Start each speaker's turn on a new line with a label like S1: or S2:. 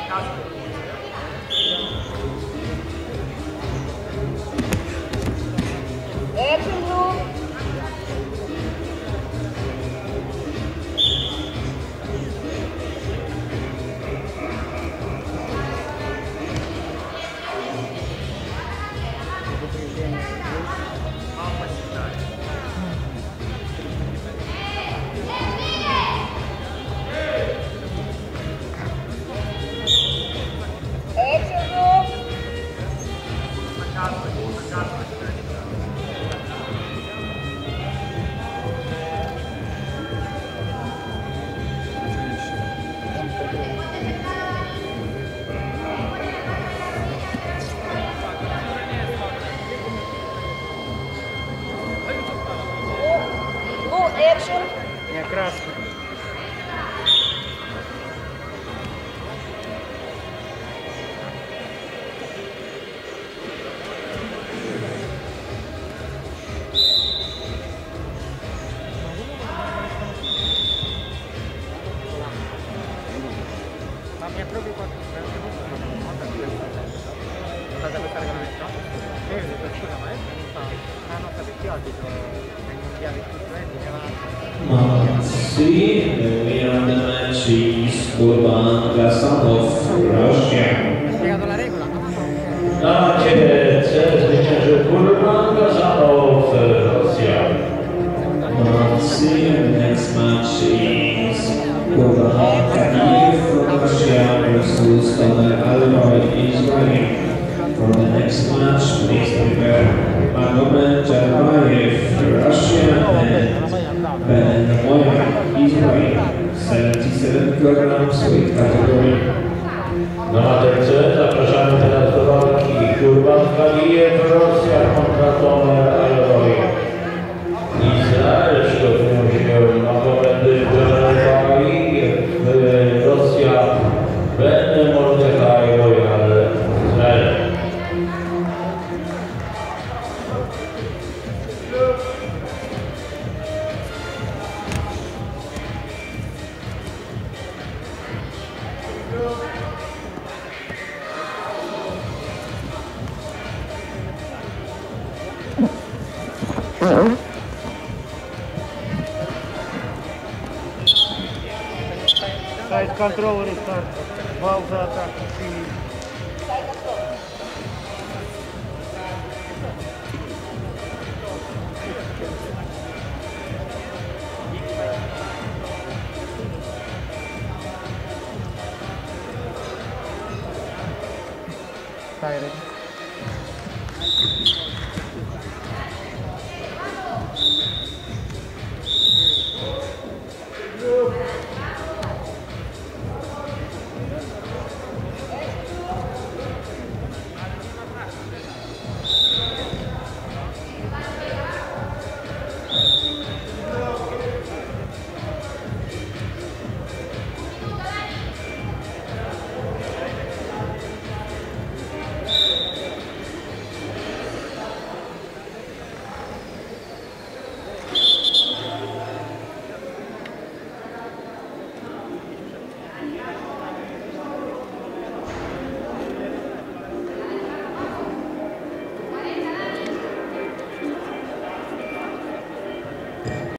S1: Action room. Action.
S2: Nie, krasny. Ma mi approvi qualche cosa per fare con esto? Scusa, ma non sapete oggi nei mondiali studenti che va.
S3: See, we are the match is Urban Gasanov, Russia.
S2: Mi ha spiegato la regola?
S3: No, c'è zwyciężył Urban Gasanov, Rosja. See, the next match is Urban Kaniv from Russia versus Tomer Alroy, Israel. For the next match, please prepare Magomed Jarbayev, Russia, and Ben Moyer, Israel, 77 kg weight category. Na materce zapraszamy teraz do walki Urban Kanijew, Rosja kontra Tomer Alroy. Izrael przygotują się Magomed Jarbayev, Rosja, Ben Mordechai Moyer, Izrael.
S2: Side control restart. Pauza atak. Side.